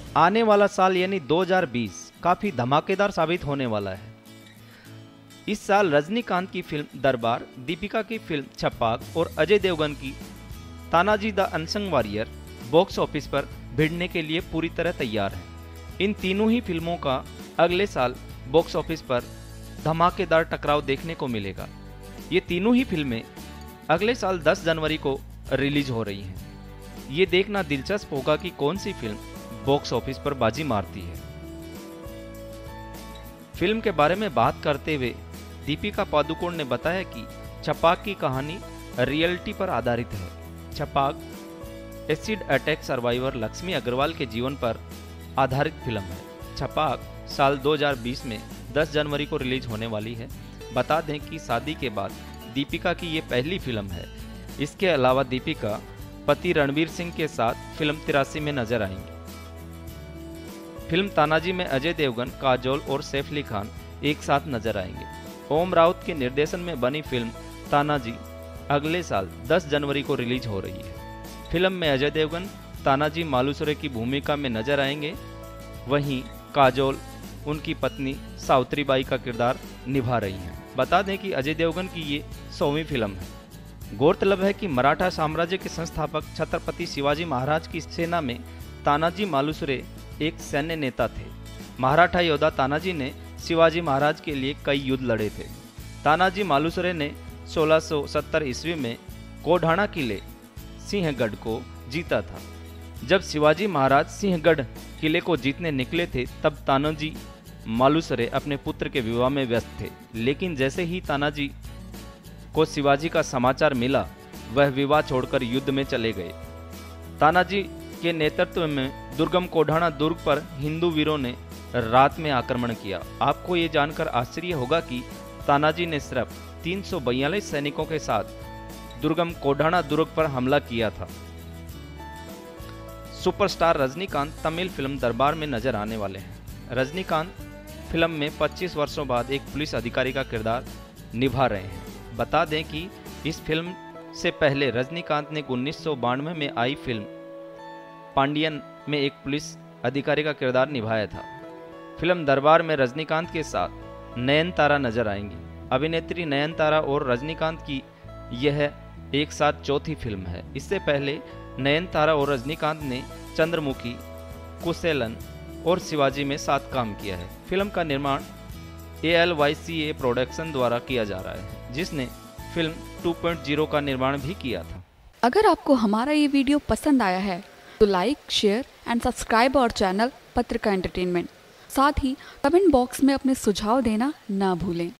आने वाला साल यानी 2020 काफी धमाकेदार साबित होने वाला है। इस साल रजनीकांत की फिल्म दरबार, दीपिका की फिल्म छपाक और अजय देवगन की Tanhaji the unsung warrior box office पर भिड़ने के लिए पूरी तरह तैयार हैं। इन तीनों ही फिल्मों का अगले साल बॉक्स ऑफिस पर धमाकेदार टकराव देखने को मिलेगा। ये तीनों ही फिल्में अगले साल 10 जनवरी को रिलीज हो रही हैं। ये देखना दिलचस्प होगा कि कौन सी फिल्म बॉक्स ऑफिस पर बाजी मारती है। फिल्म के बारे में बात करते हुए दीपिका पादुकोण ने बताया कि छपाक की कहानी रियलिटी पर आधारित है। Chhapaak acid attack survivor Laxmi Agarwal के जीवन पर आधारित फिल्म है। छपाक साल 2020 में 10 जनवरी को रिलीज होने वाली है। बता दें कि शादी के बाद दीपिका की ये पहली फिल्म है। इसके अलावा दीपिका पति रणवीर सिंह के साथ फिल्म 83 में नजर आएंगी। फिल्म तानाजी में अजय देवगन, काजोल और सैफ अली खान एक साथ नजर आएंगे। ओम राउत के निर्देशन में बनी फिल्म तानाजी अगले साल 10 जनवरी को रिलीज हो रही है। फिल्म में अजय देवगन तानाजी मालुसरे की भूमिका में नजर आएंगे, वहीं काजोल उनकी पत्नी सावित्री बाई का किरदार निभा रही हैं। बता दें कि अजय देवगन की ये 100वीं फिल्म है। गौरतलब है कि मराठा साम्राज्य के संस्थापक छत्रपति शिवाजी महाराज की सेना में तानाजी मालुसरे एक सैन्य नेता थे। मराठा योद्धा तानाजी ने शिवाजी महाराज के लिए कई युद्ध लड़े थे। तानाजी मालुसरे ने 1670 ईस्वी में कोढाणा किले सिंहगढ़ को जीता था। जब शिवाजी महाराज सिंहगढ़ किले को जीतने निकले थे तब तानाजी मालुसरे अपने पुत्र के विवाह में व्यस्त थे, लेकिन जैसे ही तानाजी को शिवाजी का समाचार मिला वह विवाह छोड़कर युद्ध में चले गए। तानाजी के नेतृत्व में दुर्गम कोढाणा दुर्ग पर हिंदू वीरों ने रात में आक्रमण किया। आपको ये जानकर आश्चर्य होगा कि तानाजी ने सिर्फ 342 सैनिकों के साथ दुर्गम कोढाणा दुर्ग पर हमला किया था। सुपरस्टार रजनीकांत तमिल फिल्म दरबार में नजर आने वाले हैं। रजनीकांत फिल्म में 25 वर्षों बाद एक पुलिस अधिकारी का किरदार निभा रहे हैं। बता दें कि इस फिल्म से पहले रजनीकांत ने 1992 में आई फिल्म पांडियन में एक पुलिस अधिकारी का किरदार निभाया था। फिल्म दरबार में रजनीकांत के साथ नयनतारा नजर आएंगी। अभिनेत्री नयनतारा और रजनीकांत की यह एक साथ चौथी फिल्म है। इससे पहले नयनतारा और रजनीकांत ने चंद्रमुखी, कुसेलन और शिवाजी में साथ काम किया है। फिल्म का निर्माण ALYCA प्रोडक्शन द्वारा किया जा रहा है, जिसने फिल्म 2.0 का निर्माण भी किया था। अगर आपको हमारा ये वीडियो पसंद आया है तो like, share and subscribe our channel Patrika entertainment. साथ ही कमेंट बॉक्स में अपने सुझाव देना ना भूलें।